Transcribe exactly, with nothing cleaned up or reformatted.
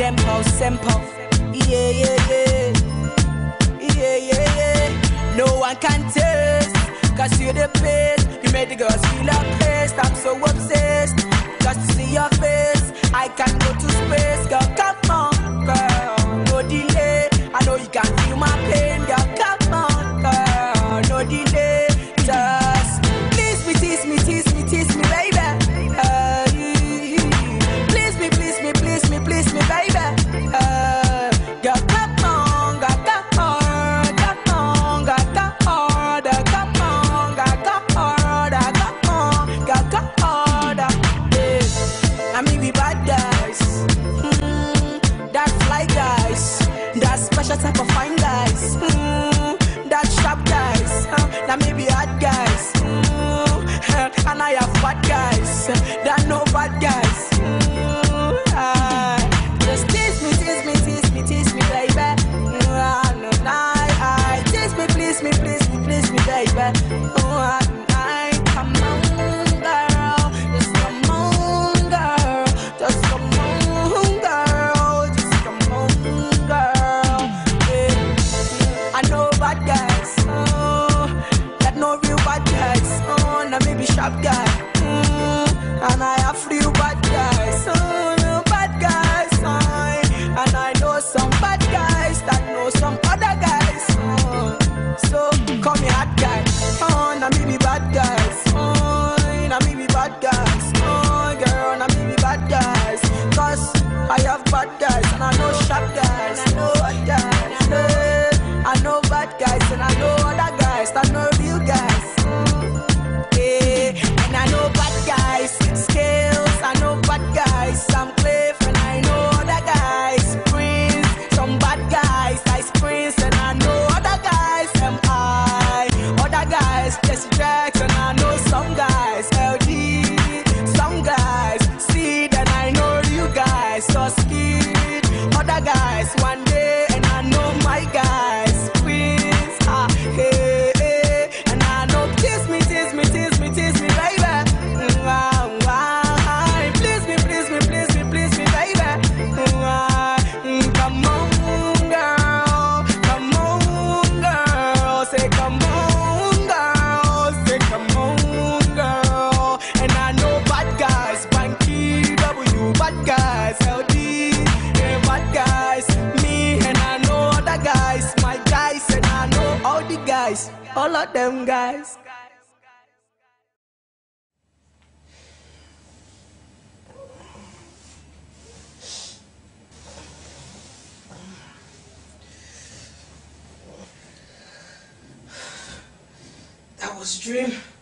simple, simple. Yeah, yeah, yeah. Yeah, yeah, yeah. No one can taste, cause you're the best. You made the girls feel oppressed. I'm so obsessed, just to see your face. I can go to space, girl, come on, girl. No delay, I know you can feel my pain, girl, come on, girl. No delay, just please me, tease me, tease me, tease me, baby. Uh, please me, please me, please me, please me, baby. Uh, girl, come on, girl, come on, come on, girl, come on, girl, come on, girl, come on, girl, come on, girl, come on, yeah. I mean, we bad guys, mm, that fly guys, that special type of fine guys, mm, that sharp guys, uh, that maybe hard guys, mm, and I have bad guys, that no bad guys. Mm, I, just tease me, tease me, tease me, tease me, baby. Mm, I, no, I, I, tease me, please me, please me, please me, baby. Oh, I, I, come on, girl, just come on, girl, just come on, girl, just come on, girl. Yeah. I know bad guys, oh, that no real bad guys, oh, now maybe sharp guy, mm, and I have real bad guys, oh, no bad guys, oh, and I know some bad guys that know some other guys, oh, so call me hot guy, oh, now maybe bad guys, oh, now maybe bad guys, oh, girl, now maybe bad guys, cause I have bad guys, and I know sharp guys, I know bad guys, yeah. I know bad guys, and I know other guys that know real guys, mm, yeah. And I know bad guys, skills, I know bad guys, I'm Cliff, and I know other guys, Prince, some bad guys, Ice Prince, and I know other guys, M I, other guys, Jesse Jackson, I know some guys, L D, some guys, Seed, and I know you guys, so Skid, other guys, one day, and I know my guys, Prince, ah, hey, hey, and I know tease me, tease me, tease me, tease me, baby. Mm, ah, ah, please me, please me, please me, please me, baby. Mm, ah, mm, come on, girl, come on, girl, say come on, girl, say come on, girl. And I know bad guys, Banky, W, bad guys, L D, yeah, bad guys, me, and I know other guys, my guys, and I know all the guys, all of them guys. That was a dream.